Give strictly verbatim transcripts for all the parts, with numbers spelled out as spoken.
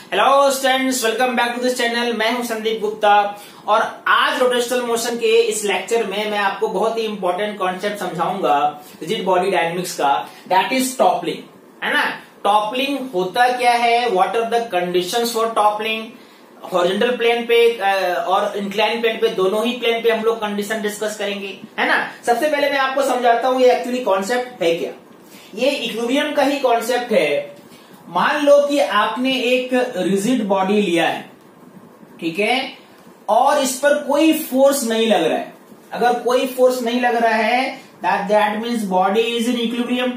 Hello students, welcome back to this channel. मैं हूं संदीप गुप्ता और आज रोटेशनल मोशन के इस लेक्चर में मैं आपको बहुत ही इंपॉर्टेंट कॉन्सेप्ट समझाऊंगा रिजिड बॉडी डायनेमिक्स का, दैट इज टॉपलिंग, है ना। टॉपलिंग होता क्या है, what are the conditions for toppling. Horizontal plane पे और इंक्लाइन प्लेन पे, दोनों ही प्लेन पे हम लोग कंडीशन डिस्कस करेंगे, है ना। सबसे पहले मैं आपको समझाता हूं ये एक्चुअली कॉन्सेप्ट है क्या। ये इक्विलिब्रियम का ही कॉन्सेप्ट है। मान लो कि आपने एक रिजिड बॉडी लिया है, ठीक है, और इस पर कोई फोर्स नहीं लग रहा है। अगर कोई फोर्स नहीं लग रहा है that that means body is in equilibrium,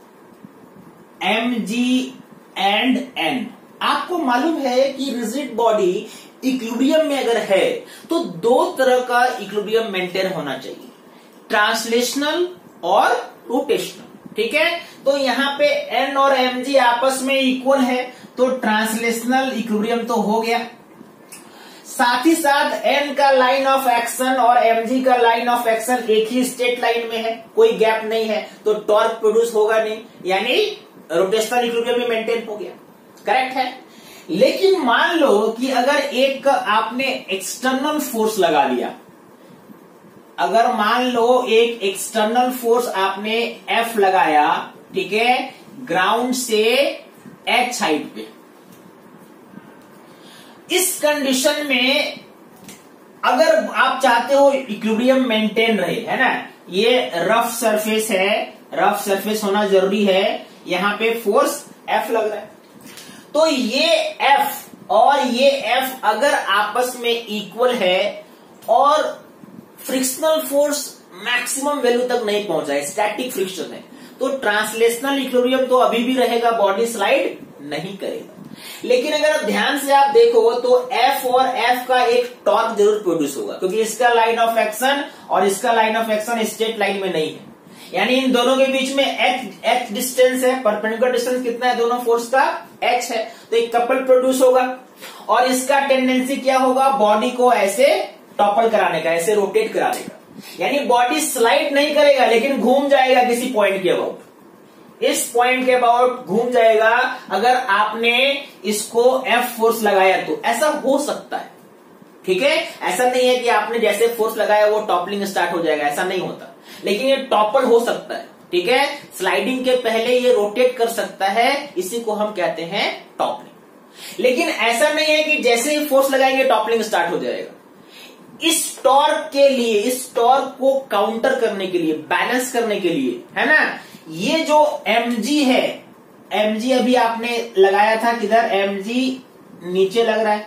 M G and N. आपको मालूम है कि रिजिड बॉडी इक्विलिब्रियम में अगर है तो दो तरह का इक्विलिब्रियम मेंटेन होना चाहिए, ट्रांसलेशनल और रोटेशनल, ठीक है। तो यहाँ पे एन और एम जी आपस में इक्वल है तो ट्रांसलेशनल इक्विलिब्रियम तो हो गया। साथ ही साथ एन का लाइन ऑफ एक्शन और एम जी का लाइन ऑफ एक्शन एक ही स्ट्रेट लाइन में है, कोई गैप नहीं है, तो टॉर्क प्रोड्यूस होगा नहीं, यानी रोटेशनल इक्विलिब्रियम भी मेंटेन हो गया, करेक्ट है। लेकिन मान लो कि अगर एक आपने एक्सटर्नल फोर्स लगा लिया, अगर मान लो एक एक्सटर्नल फोर्स आपने एफ लगाया, ठीक है, ग्राउंड से एच हाइट पे, इस कंडीशन में अगर आप चाहते हो इक्विलिब्रियम मेंटेन रहे, है ना, ये रफ सरफेस है, रफ सरफेस होना जरूरी है, यहां पे फोर्स एफ लग रहा है, तो ये एफ और ये एफ अगर आपस में इक्वल है और फ्रिक्शनल फोर्स मैक्सिमम वैल्यू तक नहीं पहुंचा है, स्टैटिक फ्रिक्शन है, तो ट्रांसलेशनल इक्विलिब्रियम तो अभी भी रहेगा, बॉडी स्लाइड नहीं करेगा। लेकिन अगर ध्यान से आप देखो तो एफ और एफ का एक टॉर्क जरूर प्रोड्यूस होगा, क्योंकि इसका लाइन ऑफ एक्शन और इसका line of action straight line में नहीं है, यानी इन दोनों के बीच में एच एच डिस्टेंस है, परपेंडिकुलर डिस्टेंस कितना है दोनों फोर्स का, एच है, तो एक कपल प्रोड्यूस होगा और इसका टेंडेंसी क्या होगा, बॉडी को ऐसे टॉपल कराने का, ऐसे रोटेट कराने का, यानी बॉडी स्लाइड नहीं करेगा लेकिन घूम जाएगा किसी पॉइंट के अबाउट, इस पॉइंट के अबाउट घूम जाएगा। अगर आपने इसको एफ फोर्स लगाया तो ऐसा हो सकता है, ठीक है। ऐसा नहीं है कि आपने जैसे फोर्स लगाया वो टॉपलिंग स्टार्ट हो जाएगा, ऐसा नहीं होता, लेकिन ये टॉपल हो सकता है, ठीक है। स्लाइडिंग के पहले ये रोटेट कर सकता है, इसी को हम कहते हैं टॉपलिंग। लेकिन ऐसा नहीं है कि जैसे ही फोर्स लगाएंगे टॉपलिंग स्टार्ट हो जाएगा। इस टॉर्क के लिए, इस टॉर्क को काउंटर करने के लिए, बैलेंस करने के लिए, है ना, ये जो mg है, mg अभी आपने लगाया था किधर, mg नीचे लग रहा है,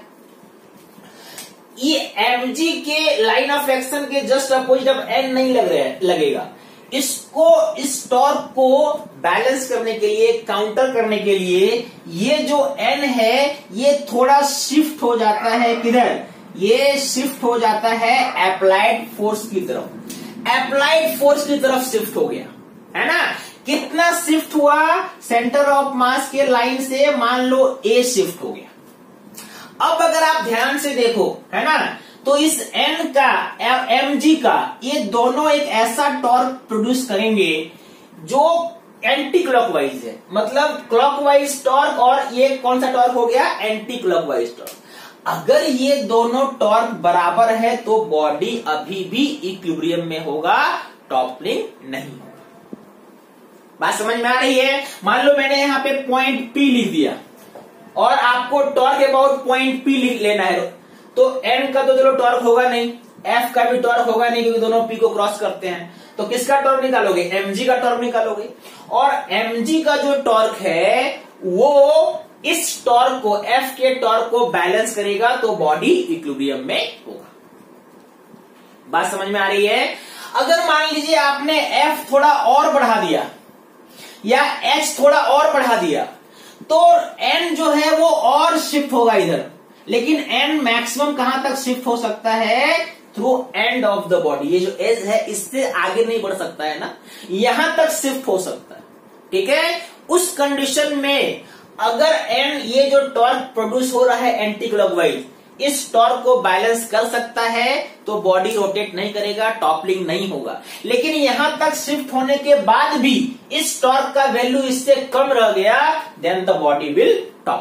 ये mg के लाइन ऑफ एक्शन के जस्ट अपोजिट अब n नहीं लग रहा है, लगेगा। इसको, इस टॉर्क को बैलेंस करने के लिए, काउंटर करने के लिए, ये जो n है ये थोड़ा शिफ्ट हो जाता है किधर, ये शिफ्ट हो जाता है अप्लाइड फोर्स की तरफ, अप्लाइड फोर्स की तरफ शिफ्ट हो गया, है ना। कितना शिफ्ट हुआ, सेंटर ऑफ मास के लाइन से मान लो ए शिफ्ट हो गया। अब अगर आप ध्यान से देखो, है ना, तो इस एन का, एम जी का, ये दोनों एक ऐसा टॉर्क प्रोड्यूस करेंगे जो एंटी क्लॉकवाइज है, मतलब क्लॉकवाइज टॉर्क, और ये कौन सा टॉर्क हो गया, एंटी क्लॉकवाइज टॉर्क। अगर ये दोनों टॉर्क बराबर है तो बॉडी अभी भी इक्विलिब्रियम में होगा, टॉपलिंग नहीं होगा। बात समझ में आ रही है। मान लो मैंने यहाँ पे पॉइंट पी लिख दिया और आपको टॉर्क अबाउट पॉइंट पी लिख लेना है, तो एन का तो चलो टॉर्क होगा नहीं, एफ का भी टॉर्क होगा नहीं, क्योंकि दोनों पी को क्रॉस करते हैं, तो किसका टॉर्क निकालोगे, एमजी का टॉर्क निकालोगे, और एमजी का जो टॉर्क है वो इस टॉर्क को, एफ के टॉर्क को बैलेंस करेगा, तो बॉडी इक्विलिब्रियम में होगा। बात समझ में आ रही है। अगर मान लीजिए आपने एफ थोड़ा और बढ़ा दिया या एच थोड़ा और बढ़ा दिया तो एन जो है वो और शिफ्ट होगा इधर, लेकिन एन मैक्सिमम कहां तक शिफ्ट हो सकता है, through end of the body, ये जो एज है इससे आगे नहीं बढ़ सकता है ना, यहां तक शिफ्ट हो सकता है, ठीक है। उस कंडीशन में अगर एन, ये जो टॉर्क प्रोड्यूस हो रहा है एंटी क्लॉकवाइज, इस टॉर्क को बैलेंस कर सकता है तो बॉडी रोटेट नहीं करेगा, टॉपलिंग नहीं होगा। लेकिन यहां तक शिफ्ट होने के बाद भी इस टॉर्क का वैल्यू इससे कम रह गया, then the body will topple.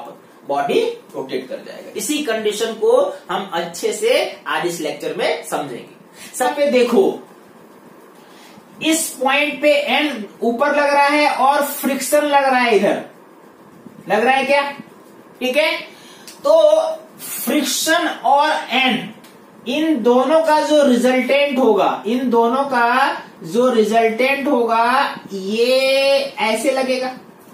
Body rotate कर जाएगा। इसी कंडीशन को हम अच्छे से आज इस लेक्चर में समझेंगे। सब पे देखो, इस पॉइंट पे एन ऊपर लग रहा है और फ्रिक्शन लग रहा है, इधर लग रहा है क्या? ठीक है, तो फ्रिक्शन और एन, इन दोनों का जो रिजल्टेंट होगा, इन दोनों का जो रिजल्टेंट होगा ये ऐसे लगेगा,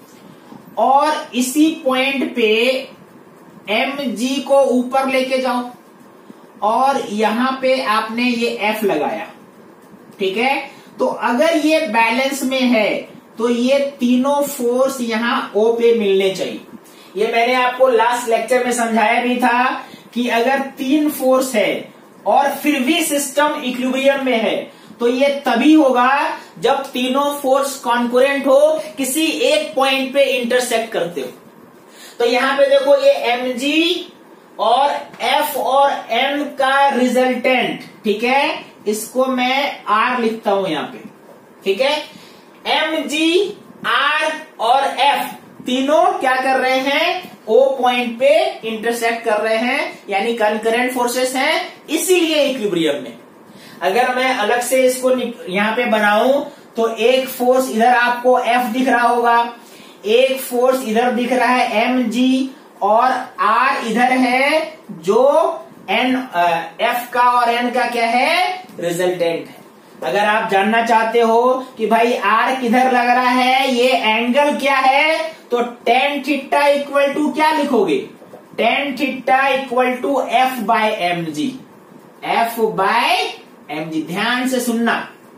और इसी पॉइंट पे एम जी को ऊपर लेके जाओ और यहां पे आपने ये एफ लगाया। ठीक है, तो अगर ये बैलेंस में है तो ये तीनों फोर्स यहां ओ पे मिलने चाहिए। ये मैंने आपको लास्ट लेक्चर में समझाया भी था कि अगर तीन फोर्स है और फिर भी सिस्टम इक्विलिब्रियम में है तो ये तभी होगा जब तीनों फोर्स कॉन्करेंट हो, किसी एक पॉइंट पे इंटरसेक्ट करते हो। तो यहां पे देखो, ये एम जी और एफ और एम का रिजल्टेंट, ठीक है, इसको मैं आर लिखता हूं यहां पे। ठीक है, एम जी, आर और एफ तीनों क्या कर रहे हैं? ओ पॉइंट पे इंटरसेक्ट कर रहे हैं, यानी कंकरेंट फोर्सेस हैं, इसीलिए इक्विलिब्रियम में। अगर मैं अलग से इसको यहां पे बनाऊं तो एक फोर्स इधर आपको एफ दिख रहा होगा, एक फोर्स इधर दिख रहा है एम जी, और आर इधर है जो एन एफ का और एन का क्या है? रिजल्टेंट है। अगर आप जानना चाहते हो कि भाई आर किधर लग रहा है, ये एंगल क्या है, तो टेन थीटा इक्वल टू क्या लिखोगे? Tan theta equal to F by M G, F by M G. ध्यान से सुनना।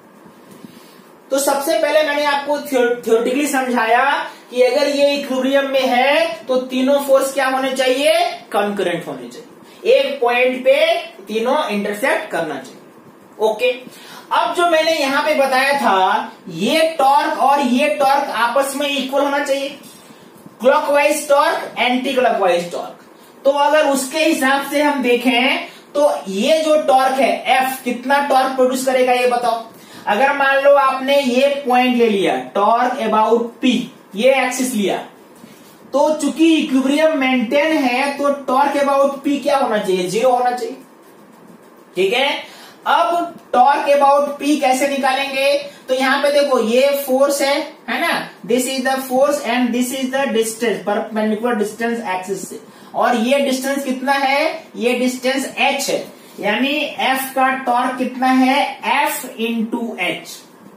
तो सबसे पहले मैंने आपको थ्योरेटिकली समझाया कि अगर ये इक्विलिब्रियम में है तो तीनों फोर्स क्या होने चाहिए? कंकरेंट होने चाहिए, एक पॉइंट पे तीनों इंटरसेक्ट करना चाहिए। ओके, अब जो मैंने यहां पे बताया था, ये टॉर्क और ये टॉर्क आपस में इक्वल होना चाहिए, clockwise torque, anti clockwise torque. तो अगर उसके हिसाब से हम देखें तो ये जो टॉर्क है एफ, कितना टॉर्क प्रोड्यूस करेगा ये बताओ। अगर मान लो आपने ये पॉइंट ले लिया, टॉर्क अबाउट पी, ये एक्सिस लिया, तो चूंकि इक्विलिब्रियम मेंटेन है तो टॉर्क अबाउट पी क्या होना चाहिए? जीरो होना चाहिए। ठीक है, अब टॉर्क अबाउट पी कैसे निकालेंगे? तो यहां पे देखो, ये फोर्स है है ना, this is the force and this is the distance, perpendicular distance axis से, और ये डिस्टेंस कितना है? ये डिस्टेंस h है, यानी f का टॉर्क कितना है? f into H.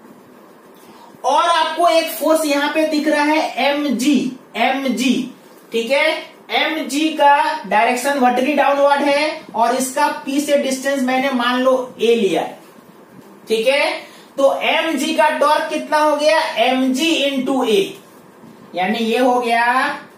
और आपको एक फोर्स यहां पे दिख रहा है mg, mg, ठीक है, mg का डायरेक्शन वर्टिकली डाउनवर्ड है और इसका p से डिस्टेंस मैंने मान लो a लिया है। ठीक है, तो mg का टॉर्क कितना हो गया? mg इंटू a, यानी ये हो गया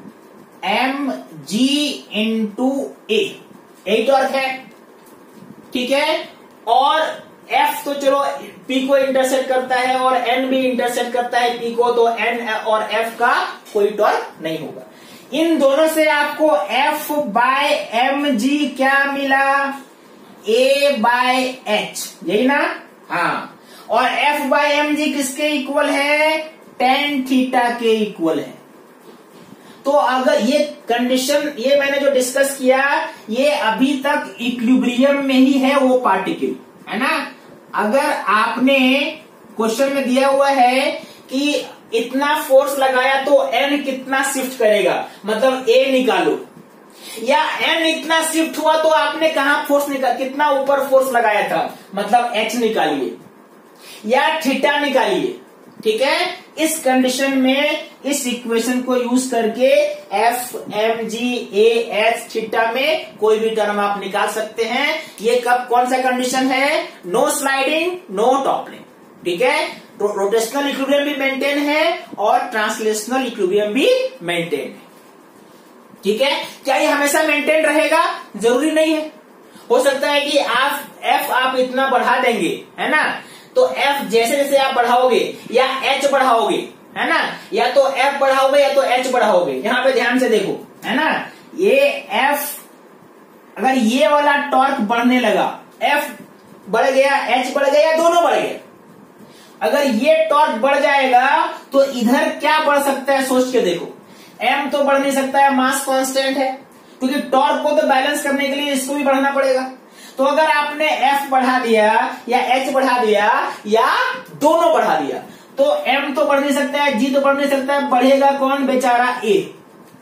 mg इंटू a, यही टॉर्क है। ठीक है, और F तो चलो P को इंटरसेक्ट करता है और N भी इंटरसेक्ट करता है P को, तो N और F का कोई टॉर्क नहीं होगा। इन दोनों से आपको F बाय एम जी क्या मिला? A बाय एच, यही ना? हाँ, और F बाय एम जी किसके इक्वल है? टेन थीटा के इक्वल है। तो अगर ये कंडीशन, ये मैंने जो डिस्कस किया, ये अभी तक इक्विलिब्रियम में ही है वो पार्टिकल, है ना। अगर आपने क्वेश्चन में दिया हुआ है कि इतना फोर्स लगाया तो एन कितना शिफ्ट करेगा, मतलब ए निकालो, या एन इतना शिफ्ट हुआ तो आपने कहा फोर्स निकाल, कितना ऊपर फोर्स लगाया था, मतलब एच निकालिए या थीटा निकालिए। ठीक है, इस कंडीशन में इस इक्वेशन को यूज करके F, M, G, A, H, theta में कोई भी टर्म आप निकाल सकते हैं। ये कब, कौन सा कंडीशन है? No sliding, no toppling. ठीक है, रो, रोटेशनल इक्विलिब्रियम भी मेंटेन है और ट्रांसलेशनल इक्विलिब्रियम भी मेंटेन है। ठीक है, क्या ये हमेशा मेंटेन रहेगा? जरूरी नहीं है। हो सकता है कि आप एफ आप इतना बढ़ा देंगे, है ना, तो F जैसे जैसे आप बढ़ाओगे या H बढ़ाओगे, है ना, या तो F बढ़ाओगे या तो H बढ़ाओगे। यहां पे ध्यान से देखो, है ना, ये F, अगर ये वाला टॉर्क बढ़ने लगा, F बढ़ गया, H बढ़ गया, दोनों बढ़ गए। अगर ये टॉर्क बढ़ जाएगा तो इधर क्या बढ़ सकता है, सोच के देखो, एम तो बढ़ नहीं सकता है, मास कांस्टेंट है, क्योंकि टॉर्क को तो बैलेंस करने के लिए इसको भी बढ़ाना पड़ेगा। तो अगर आपने एफ बढ़ा दिया या एच बढ़ा दिया या दोनों बढ़ा दिया तो एम तो बढ़ नहीं सकता है, जी तो बढ़ नहीं सकता है, बढ़ेगा कौन बेचारा, ए।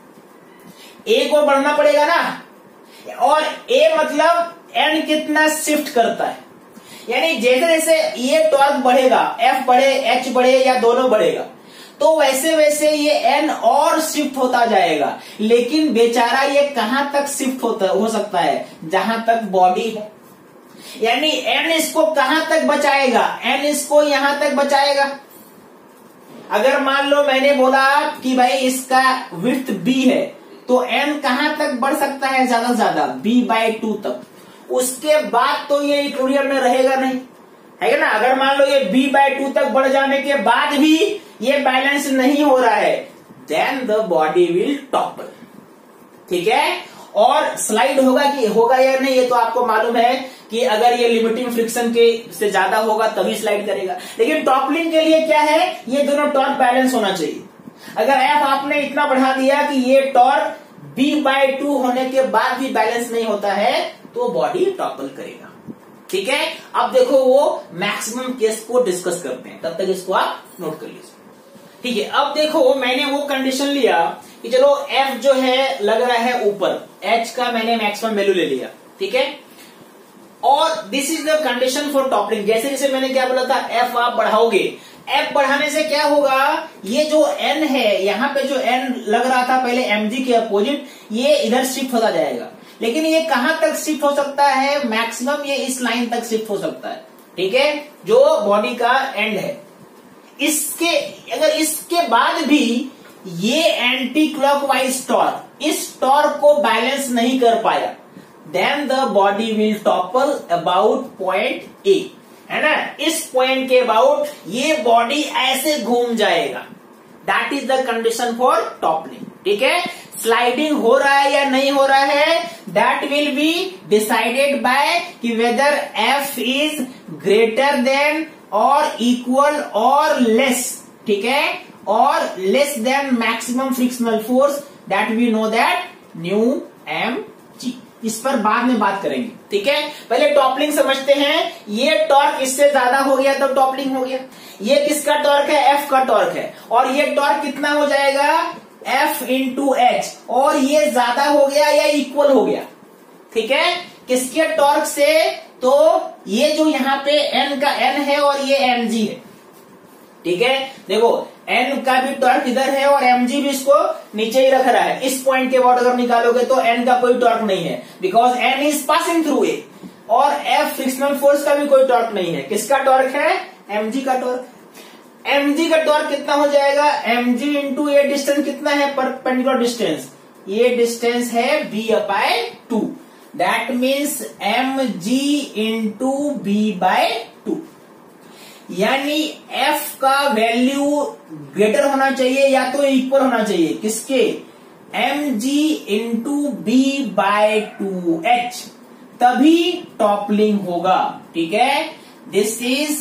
ए को बढ़ना पड़ेगा ना, और ए मतलब एन कितना शिफ्ट करता है, यानी जैसे जैसे ये टॉर्क बढ़ेगा, एफ बढ़े एच बढ़े या दोनों बढ़ेगा, तो वैसे वैसे ये एन और शिफ्ट होता जाएगा। लेकिन बेचारा ये कहां तक शिफ्ट होता हो सकता है, जहां तक बॉडी है, यानी एन इसको कहां तक बचाएगा, एन इसको यहां तक बचाएगा। अगर मान लो मैंने बोला कि भाई इसका विड्थ बी है, तो एन कहां तक बढ़ सकता है, ज्यादा से ज्यादा बी बाई टू तक, उसके बाद तो ये इक्विलिब्रियम में रहेगा नहीं, है ना। अगर मान लो ये b बाई टू तक बढ़ जाने के बाद भी ये बैलेंस नहीं हो रहा है, then the body will topple, ठीक है। और स्लाइड होगा कि होगा या नहीं, ये तो आपको मालूम है कि अगर ये लिमिटिंग फ्रिक्शन के से ज्यादा होगा तभी स्लाइड करेगा। लेकिन टॉपलिंग के लिए क्या है, ये दोनों टॉर्क बैलेंस होना चाहिए। अगर एफ आपने इतना बढ़ा दिया कि ये टॉर्क b बाई टू होने के बाद भी बैलेंस नहीं होता है, तो बॉडी टॉपल करेगा, ठीक है। अब देखो वो मैक्सिमम केस को डिस्कस करते हैं, तब तक इसको आप नोट कर लीजिए, ठीक है। अब देखो मैंने वो कंडीशन लिया कि चलो f जो है लग रहा है ऊपर, h का मैंने मैक्सिमम वैल्यू ले लिया, ठीक है। और this is the condition for toppling. जैसे जैसे मैंने क्या बोला था, f आप बढ़ाओगे, f बढ़ाने से क्या होगा, ये जो n है, यहाँ पे जो n लग रहा था पहले mg के अपोजिट, ये इधर शिफ्ट होता जाएगा। लेकिन ये कहां तक शिफ्ट हो सकता है, मैक्सिमम ये इस लाइन तक शिफ्ट हो सकता है, ठीक है, जो बॉडी का एंड है। इसके अगर इसके बाद भी ये एंटी क्लॉकवाइज टॉर्क इस टॉर्क को बैलेंस नहीं कर पाया, then the body will topple about point A, है ना। इस पॉइंट के अबाउट ये बॉडी ऐसे घूम जाएगा, that is the condition for toppling, ठीक है। स्लाइडिंग हो रहा है या नहीं हो रहा है, that will be decided by कि whether F is greater than और इक्वल और लेस, ठीक है, और less than maximum frictional force, that we know that mu M G. इस पर बाद में बात करेंगे, ठीक है। पहले टॉपलिंग समझते हैं। ये टॉर्क इससे ज्यादा हो गया तो टॉपलिंग हो गया। ये किसका टॉर्क है, एफ का टॉर्क है, और ये टॉर्क कितना हो जाएगा, एफ इंटू एच, और ये ज्यादा हो गया या इक्वल हो गया, ठीक है, किसके टॉर्क से, तो ये जो यहाँ पे एन का एन है और ये एम जी है, ठीक है। देखो एन का भी टॉर्क इधर है और एम जी भी इसको नीचे ही रख रहा है। इस पॉइंट के बाद अगर निकालोगे तो एन का कोई टॉर्क नहीं है, because N is passing through A, और एफ फ्रिक्शनल फोर्स का भी कोई टॉर्क नहीं है। किसका टॉर्क है, एम जी का टॉर्क। एम जी का टॉर्क कितना हो जाएगा, एम जी इंटू ये डिस्टेंस कितना है, परपेंडिकुलर डिस्टेंस, ये डिस्टेंस है B upon two, that means M G into B by two. यानी एफ का वैल्यू ग्रेटर होना चाहिए या तो इक्वल होना चाहिए, किसके, M G into B by two H, तभी टॉपलिंग होगा, ठीक है। This is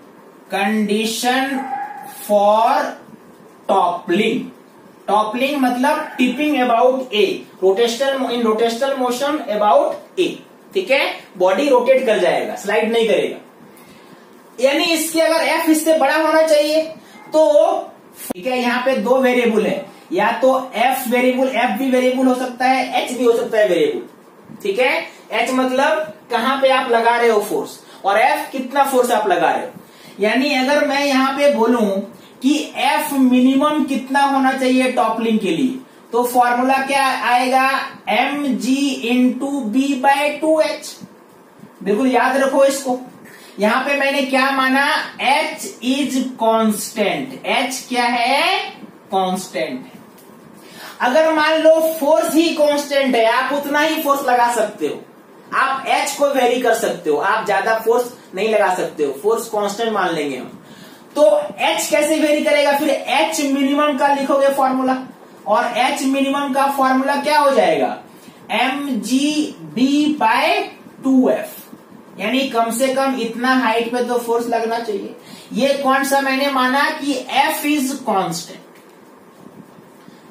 condition for toppling. Toppling मतलब tipping about A, rotational in rotational motion about A, ठीक है, बॉडी रोटेट कर जाएगा, स्लाइड नहीं करेगा। यानी इसके अगर एफ इससे बड़ा होना चाहिए तो, ठीक है, यहाँ पे दो वेरिएबल है, या तो एफ वेरिएबल, एफ भी वेरिएबल हो सकता है, एच भी हो सकता है वेरिएबल, ठीक है। एच मतलब कहां पे आप लगा रहे हो फोर्स, और एफ कितना फोर्स आप लगा रहे हो। यानी अगर मैं यहाँ पे बोलूं कि एफ मिनिमम कितना होना चाहिए टॉपलिंग के लिए, तो फॉर्मूला क्या आएगा, M G into B by two H. बिल्कुल याद रखो इसको। यहां पे मैंने क्या माना, H इज कांस्टेंट, H क्या है, कांस्टेंट है। अगर मान लो फोर्स ही कांस्टेंट है, आप उतना ही फोर्स लगा सकते हो, आप H को वेरी कर सकते हो, आप ज्यादा फोर्स नहीं लगा सकते हो, फोर्स कांस्टेंट मान लेंगे हम। तो H कैसे वेरी करेगा, फिर H मिनिमम का लिखोगे फॉर्मूला, और H मिनिमम का फॉर्मूला क्या हो जाएगा, M G B by two F, यानी कम से कम इतना हाइट पे तो फोर्स लगना चाहिए। ये कौन सा मैंने माना कि F is constant,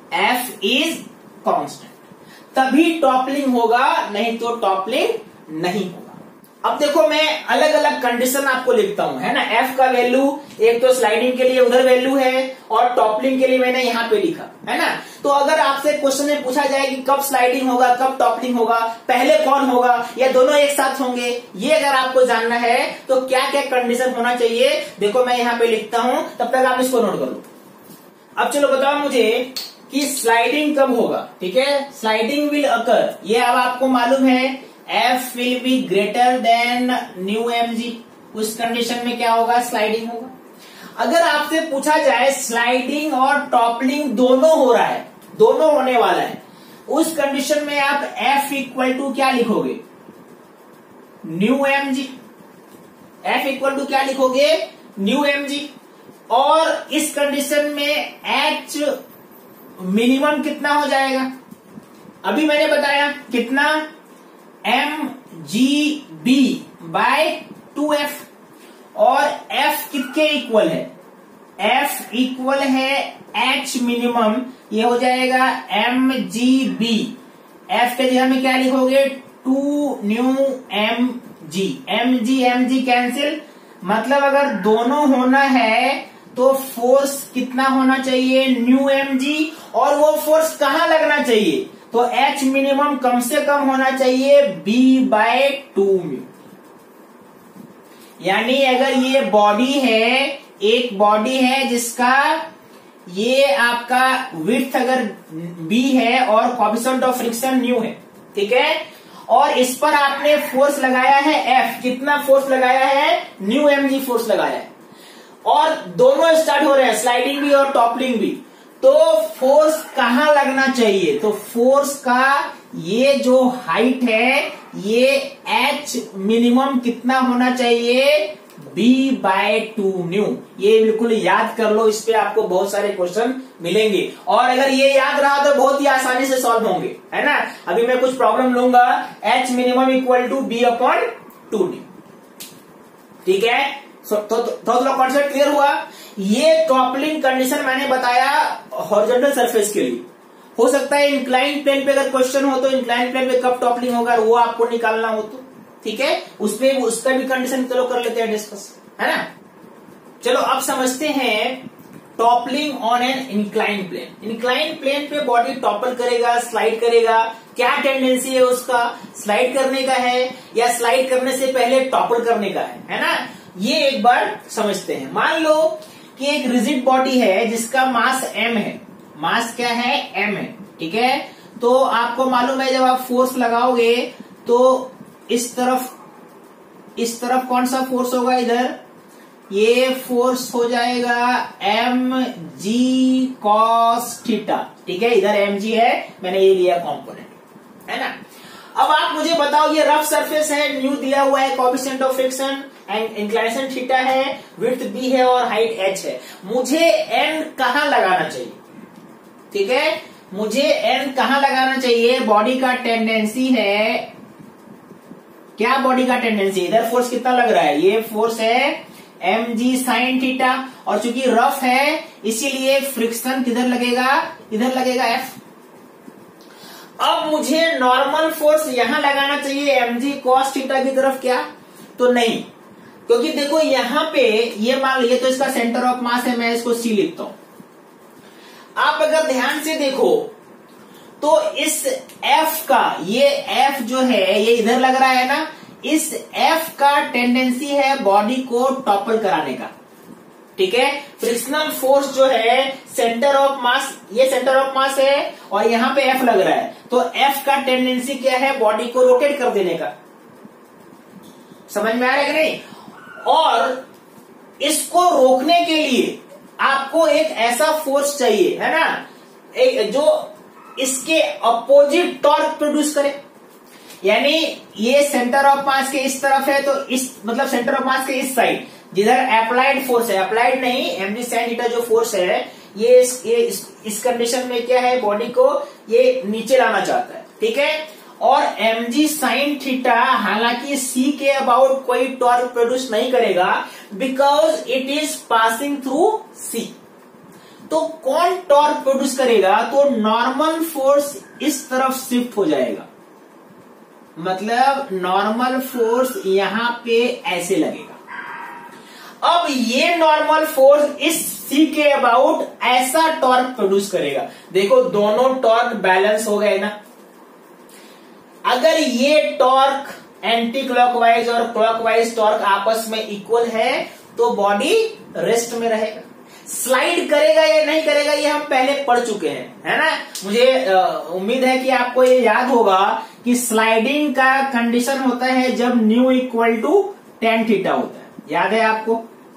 F is constant, तभी टॉपलिंग होगा, नहीं तो टॉपलिंग नहीं होगा। अब देखो मैं अलग अलग कंडीशन आपको लिखता हूं, है ना। एफ का वैल्यू एक तो स्लाइडिंग के लिए उधर वैल्यू है और टॉपलिंग के लिए मैंने यहां पे लिखा, है ना। तो अगर आपसे क्वेश्चन में पूछा जाए कि कब स्लाइडिंग होगा कब टॉपलिंग होगा, पहले कौन होगा या दोनों एक साथ होंगे, ये अगर आपको जानना है तो क्या क्या कंडीशन होना चाहिए, देखो मैं यहां पे लिखता हूं, तब तक आप इसको नोट कर लो। अब चलो बताओ मुझे कि स्लाइडिंग कब होगा, ठीक है। स्लाइडिंग विल अकर, ये अब आपको मालूम है F will be greater than mu M G, उस कंडीशन में क्या होगा, स्लाइडिंग होगा। अगर आपसे पूछा जाए स्लाइडिंग और टॉपलिंग दोनों हो रहा है, दोनों होने वाला है, उस कंडीशन में आप F इक्वल टू क्या लिखोगे, mu M G. F equal to क्या लिखोगे, न्यू एम जी। और इस कंडीशन में H मिनिमम कितना हो जाएगा, अभी मैंने बताया कितना, M G B by two F, और F किसके इक्वल है, F इक्वल है H मिनिमम, ये हो जाएगा एम जी बी। F के जगह में क्या लिखोगे, two mu M G, M G M G cancel, मतलब अगर दोनों होना है तो फोर्स कितना होना चाहिए, न्यू एम जी, और वो फोर्स कहां लगना चाहिए, तो H मिनिमम कम से कम होना चाहिए B बाय टू म्यू। यानी अगर ये बॉडी है, एक बॉडी है जिसका ये आपका विड्थ अगर B है और कोएफिशिएंट ऑफ फ्रिक्शन न्यू है, ठीक है, और इस पर आपने फोर्स लगाया है F, कितना फोर्स लगाया है, न्यू एम जी फोर्स लगाया है, और दोनों स्टार्ट हो रहे हैं, स्लाइडिंग भी और टॉपलिंग भी, तो फोर्स कहां लगना चाहिए, तो फोर्स का ये जो हाइट है ये H मिनिमम कितना होना चाहिए, B बाय टू न्यू। ये बिल्कुल याद कर लो, इस पे आपको बहुत सारे क्वेश्चन मिलेंगे, और अगर ये याद रहा तो बहुत ही आसानी से सॉल्व होंगे, है ना। अभी मैं कुछ प्रॉब्लम लूंगा, H minimum equal to B upon two mu, ठीक है। तो थोड़ा कॉन्सेप्ट क्लियर हुआ। ये टॉपलिंग कंडीशन मैंने बताया हॉरिजॉन्टल सरफेस के लिए, हो सकता है इंक्लाइन प्लेन पे अगर क्वेश्चन हो तो इंक्लाइन प्लेन पे कब टॉपलिंग होगा वो आपको निकालना हो तो, ठीक है, उसपे उसका भी कंडीशन चलो कर लेते हैं डिस्कस, है ना। चलो अब समझते हैं toppling on an incline plane. Incline plane पे बॉडी टॉपल करेगा, स्लाइड करेगा, क्या टेंडेंसी है उसका, स्लाइड करने का है या स्लाइड करने से पहले टॉपल करने का है, है ना। ये एक बार समझते हैं। मान लो कि एक रिजिड बॉडी है जिसका मास m है, मास क्या है, m है, ठीक है। तो आपको मालूम है जब आप फोर्स लगाओगे तो इस तरफ इस तरफ कौन सा फोर्स होगा, इधर ये फोर्स हो जाएगा एम जी कॉस थीटा, ठीक है, इधर एम जी है, मैंने ये लिया कॉम्पोनेंट, है ना। अब आप मुझे बताओ, ये रफ सरफेस है, न्यू दिया हुआ है, coefficient of friction and inclination theta है, विड्थ बी है और हाइट एच है, मुझे एन कहां लगाना चाहिए, ठीक है, मुझे एन कहां लगाना चाहिए। बॉडी का टेंडेंसी है, क्या बॉडी का टेंडेंसी, इधर फोर्स कितना लग रहा है, ये फोर्स है एम जी साइन थीटा, और चूंकि रफ है इसीलिए फ्रिक्शन किधर लगेगा, इधर लगेगा एफ। अब मुझे नॉर्मल फोर्स यहां लगाना चाहिए एम जी कॉस थीटा की तरफ, क्या, तो नहीं, क्योंकि देखो यहां पे ये मान लीजिए तो इसका सेंटर ऑफ मास है, मैं इसको सी लिखता हूं। आप अगर ध्यान से देखो तो इस F का, ये F जो है ये इधर लग रहा है ना, इस F का टेंडेंसी है बॉडी को टॉपल कराने का, ठीक है। फ्रिक्शनल फोर्स जो है सेंटर ऑफ मास, ये सेंटर ऑफ मास है और यहां पे F लग रहा है, तो F का टेंडेंसी क्या है, बॉडी को रोटेट कर देने का। समझ में आ रहा है कि नहीं। और इसको रोकने के लिए आपको एक ऐसा फोर्स चाहिए, है ना, एक जो इसके अपोजिट टॉर्क प्रोड्यूस करे। यानी ये सेंटर ऑफ मास के इस तरफ है, तो इस मतलब सेंटर ऑफ मास के इस साइड जिधर अप्लाइड फोर्स है, अप्लाइड नहीं, एमजी साइन थीटा जो फोर्स है ये इस, ये इस, इस कंडीशन में क्या है, बॉडी को ये नीचे लाना चाहता है, ठीक है। और mg साइन थीटा हालांकि c के अबाउट कोई टॉर्क प्रोड्यूस नहीं करेगा, because it is passing through c। तो कौन टॉर्क प्रोड्यूस करेगा? तो नॉर्मल फोर्स इस तरफ शिफ्ट हो जाएगा, मतलब नॉर्मल फोर्स यहां पे ऐसे लगेगा। अब ये नॉर्मल फोर्स इस सी के अबाउट ऐसा टॉर्क प्रोड्यूस करेगा। देखो दोनों टॉर्क बैलेंस हो गए ना। अगर ये टॉर्क एंटी क्लॉकवाइज और क्लॉकवाइज टॉर्क आपस में इक्वल है तो बॉडी रेस्ट में रहेगा। स्लाइड करेगा या नहीं करेगा ये हम पहले पढ़ चुके हैं, है ना। मुझे उम्मीद है कि आपको ये याद होगा कि स्लाइडिंग का कंडीशन होता है जब mu equal to tan theta होता है, याद है आपको?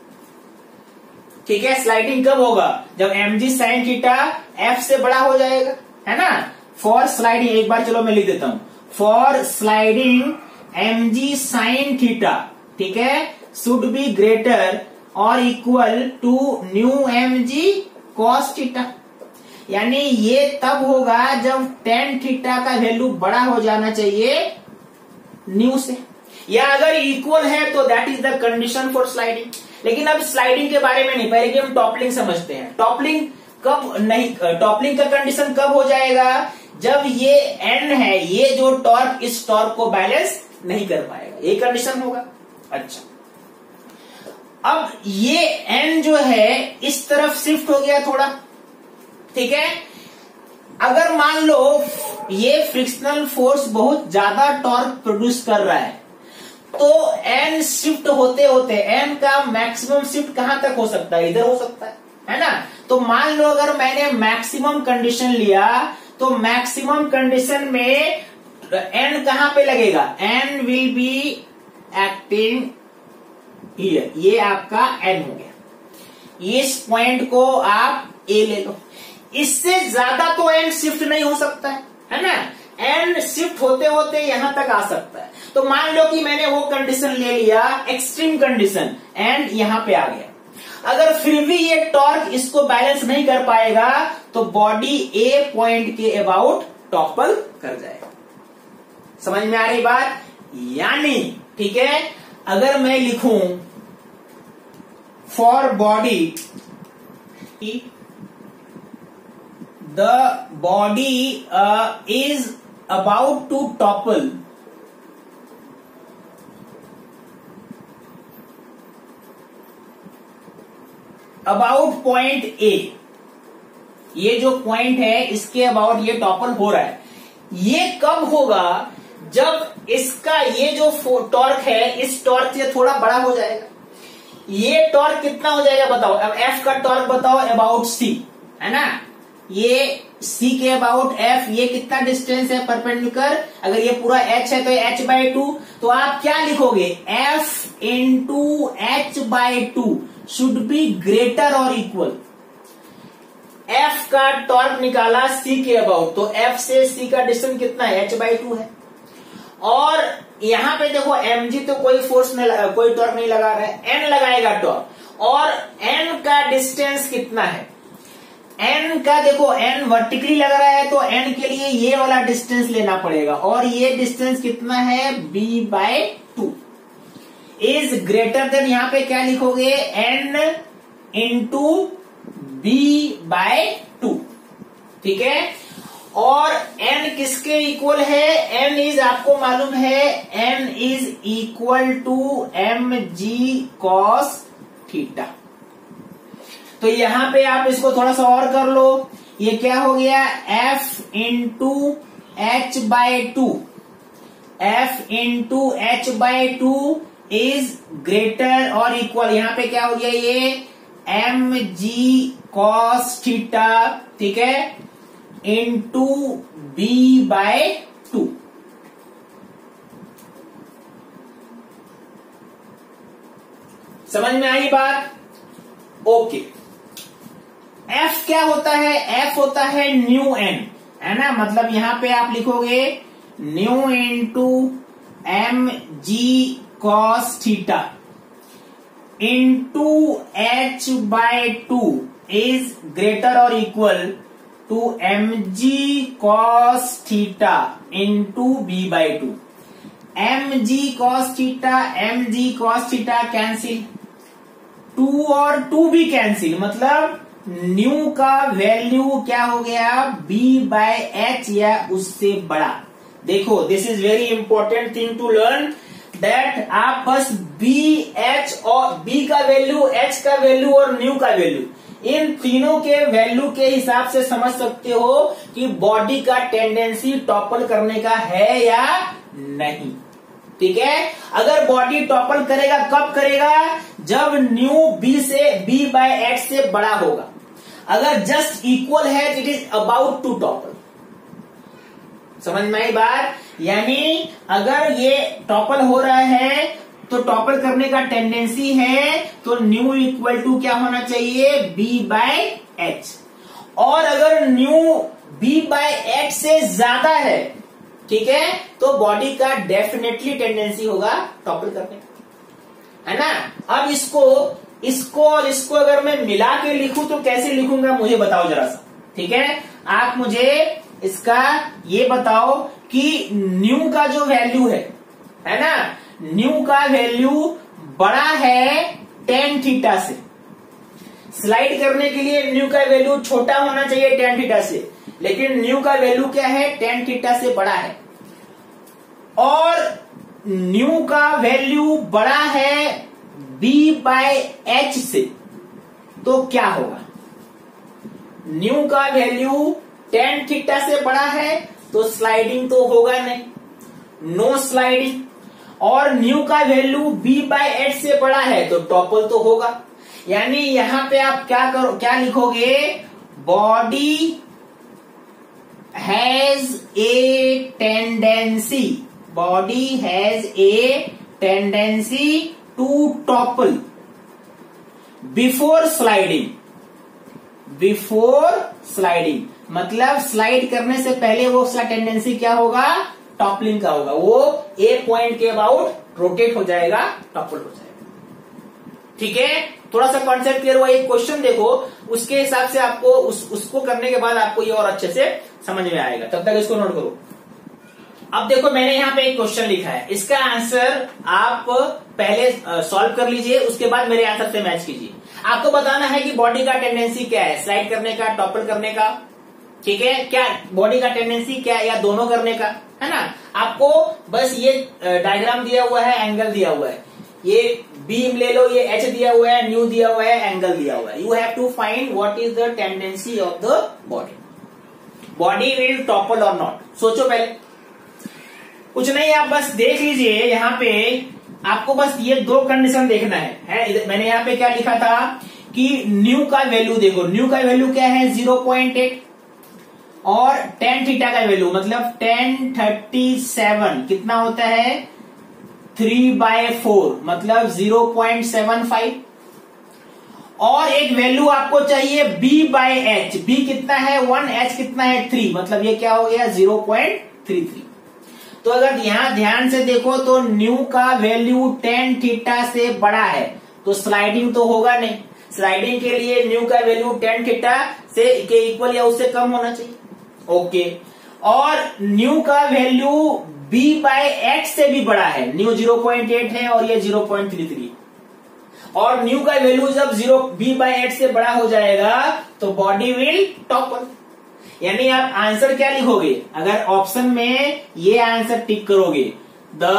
ठीक है, स्लाइडिंग कब होगा? जब M G sine theta F से बड़ा हो जाएगा, है ना। फॉर स्लाइडिंग, एक बार चलो मैं लिख देता हूं, for sliding M G sine theta, ठीक है, शुड बी ग्रेटर और equal to mu M G cos theta. यानी ये तब होगा जब टेन थीटा का वैल्यू बड़ा हो जाना चाहिए न्यू से, या अगर इक्वल है तो that is the condition for sliding. लेकिन अब स्लाइडिंग के बारे में नहीं, पहले कि हम टॉपलिंग समझते हैं। टॉपलिंग कब नहीं, टॉपलिंग का कंडीशन कब हो जाएगा? जब ये एन है, ये जो टॉर्क इस टॉर्क को बैलेंस नहीं कर पाएगा, ये कंडीशन होगा। अच्छा, अब ये एन जो है इस तरफ शिफ्ट हो गया थोड़ा, ठीक है। अगर मान लो ये फ्रिक्शनल फोर्स बहुत ज्यादा टॉर्क प्रोड्यूस कर रहा है तो एन शिफ्ट होते होते एन का मैक्सिमम शिफ्ट कहां तक हो सकता है? इधर हो सकता है, है ना। तो मान लो अगर मैंने मैक्सिमम कंडीशन लिया तो मैक्सिमम कंडीशन में एन कहां पे लगेगा? N will be acting here, ये आपका एन हो गया। इस पॉइंट को आप ए ले लो। इससे ज्यादा तो एन शिफ्ट नहीं हो सकता है, है ना। एन शिफ्ट होते होते यहां तक आ सकता है। तो मान लो कि मैंने वो कंडीशन ले लिया, एक्सट्रीम कंडीशन, एन यहां पे आ गया। अगर फिर भी ये टॉर्क इसको बैलेंस नहीं कर पाएगा तो बॉडी ए पॉइंट के अबाउट टॉपल कर जाएगा। समझ में आ रही बात? यानी ठीक है, अगर मैं लिखूं for body the body is about to topple about point A, ये जो पॉइंट है इसके अबाउट ये टॉपल हो रहा है। ये कब होगा? जब इसका ये जो टॉर्क है इस टॉर्क से थोड़ा बड़ा हो जाएगा। ये टॉर्क कितना हो जाएगा बताओ? अब एफ का टॉर्क बताओ अबाउट सी, है ना। ये सी के अबाउट एफ, ये कितना डिस्टेंस है परपेंडिकुलर? अगर ये पूरा एच है तो एच बाई टू, तो आप क्या लिखोगे? F into H by two should be greater और इक्वल। एफ का टॉर्क निकाला सी के अबाउट, तो एफ से सी का डिस्टेंस कितना है? एच बाई टू है। और यहां पे देखो एम जी तो कोई फोर्स नहीं, कोई टॉर्क नहीं लगा रहा है, एन लगाएगा टॉर्क। और एन का डिस्टेंस कितना है? एन का देखो एन वर्टिकली लग रहा है तो एन के लिए ये वाला डिस्टेंस लेना पड़ेगा, और ये डिस्टेंस कितना है? B by two is greater than, यहां पे क्या लिखोगे? N into B by two, ठीक है। और n किसके इक्वल है? n इज आपको मालूम है n is equal to M G cos theta. तो यहां पे आप इसको थोड़ा सा और कर लो, ये क्या हो गया? f into H by two, F into H by two is greater और इक्वल, यहां पे क्या हो गया? ये एम जी कॉस थीटा, ठीक है, इंटू बी बाय टू। समझ में आई बात? ओके। एफ क्या होता है? एफ होता है न्यू एन, है ना। मतलब यहां पे आप लिखोगे mu into M G cos theta into H by two is greater और equal to M G cos theta into B by two. M G cos theta, M G cos theta cancel, two और two भी कैंसिल, मतलब mu का value क्या हो गया, B by H या उससे बड़ा। देखो this is very important thing to learn that आप बस बी एच और बी का वैल्यू, एच का वैल्यू और न्यू का वैल्यू, इन तीनों के वैल्यू के हिसाब से समझ सकते हो कि बॉडी का टेंडेंसी टॉपल करने का है या नहीं। ठीक है, अगर बॉडी टॉपल करेगा कब करेगा, जब न्यू बी से बी बाय एच से बड़ा होगा। अगर जस्ट इक्वल है it is about to topple. समझ में आई बात, यानी अगर ये टॉपल हो रहा है तो टॉपल करने का टेंडेंसी है, तो न्यू इक्वल टू क्या होना चाहिए, बी बाय एच। और अगर न्यू बी बाय एच से ज्यादा है, ठीक है, तो बॉडी का डेफिनेटली टेंडेंसी होगा टॉपल करने का, है ना। अब इसको इसको और इसको अगर मैं मिला के लिखूं तो कैसे लिखूंगा मुझे बताओ जरा सा। ठीक है, आप मुझे इसका ये बताओ कि न्यू का जो वैल्यू है है ना, न्यू का वैल्यू बड़ा है टेन थीटा से। स्लाइड करने के लिए न्यू का वैल्यू छोटा होना चाहिए टेन थीटा से, लेकिन न्यू का वैल्यू क्या है, टेन थीटा से बड़ा है। और न्यू का वैल्यू बड़ा है बी बाय एच से, तो क्या होगा, न्यू का वैल्यू टेन थीटा से बड़ा है तो स्लाइडिंग तो होगा नहीं, नो स्लाइडिंग। और न्यू का वैल्यू बी बाय एच से बड़ा है तो टॉपल तो होगा। यानी यहां पे आप क्या करो, क्या लिखोगे, body has a tendency, body has a tendency to topple before sliding, before sliding मतलब स्लाइड करने से पहले वो उसका टेंडेंसी क्या होगा, टॉपलिंग का होगा, वो ए पॉइंट के अबाउट रोटेट हो जाएगा, टॉपल हो जाएगा। ठीक है, थोड़ा सा कॉन्सेप्ट क्लियर हुआ। एक क्वेश्चन देखो, उसके हिसाब से आपको उस, उसको करने के बाद आपको ये और अच्छे से समझ में आएगा, तब तक इसको नोट करो। अब देखो मैंने यहाँ पे एक क्वेश्चन लिखा है, इसका आंसर आप पहले सॉल्व कर लीजिए, उसके बाद मेरे आंसर से मैच कीजिए। आपको बताना है कि बॉडी का टेंडेंसी क्या है, स्लाइड करने का, टॉपल करने का। ठीक है, क्या बॉडी का टेंडेंसी क्या है, या दोनों करने का, है ना। आपको बस ये डायग्राम दिया हुआ है, एंगल दिया हुआ है, ये बीम ले लो, ये एच दिया हुआ है, न्यू दिया हुआ है, एंगल दिया हुआ है। You have to find what is the tendency of the body, body will topple और नॉट। सोचो पहले, कुछ नहीं, आप बस देख लीजिए। यहाँ पे आपको बस ये दो कंडीशन देखना है, है? मैंने यहाँ पे क्या लिखा था कि न्यू का वैल्यू देखो, न्यू का वैल्यू क्या है, जीरो पॉइंट एट, और टेन थीटा का वैल्यू मतलब टेन थर्टी सेवन कितना होता है, थ्री बाय फोर मतलब जीरो पॉइंट सेवन फाइव। और एक वैल्यू आपको चाहिए बी बाय एच, बी कितना है वन, एच कितना है थ्री, मतलब ये क्या हो गया जीरो पॉइंट थ्री थ्री। तो अगर यहां ध्यान से देखो तो न्यू का वैल्यू टेन थीटा से बड़ा है तो स्लाइडिंग तो होगा नहीं। स्लाइडिंग के लिए न्यू का वैल्यू टेन थीटा से के इक्वल या उससे कम होना चाहिए। ओके, और न्यू का वैल्यू बी बाय एच से भी बड़ा है, न्यू जीरो पॉइंट एट है और ये जीरो पॉइंट थ्री थ्री। और न्यू का वैल्यू जब जीरो बी बाय एच से बड़ा हो जाएगा तो बॉडी विल टॉपल। यानी आप आंसर क्या लिखोगे, अगर ऑप्शन में ये आंसर टिक करोगे, द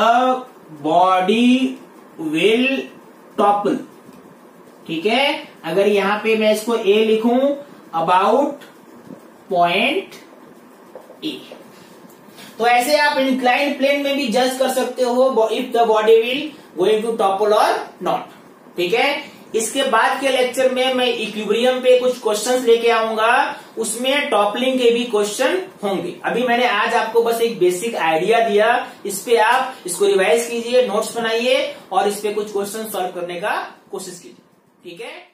बॉडी विल टॉपल। ठीक है, अगर यहां पे मैं इसको ए लिखूं, अबाउट पॉइंट ए, तो ऐसे आप इंक्लाइंड प्लेन में भी जज कर सकते हो if the body will going to topple और नॉट। ठीक है, इसके बाद के लेक्चर में मैं इक्विलिब्रियम पे कुछ क्वेश्चंस लेके आऊंगा, उसमें टॉपलिंग के भी क्वेश्चन होंगे। अभी मैंने आज आपको बस एक बेसिक आइडिया दिया, इस पे आप इसको रिवाइज कीजिए, नोट्स बनाइए और इस पे कुछ क्वेश्चन सॉल्व करने का कोशिश कीजिए। ठीक है।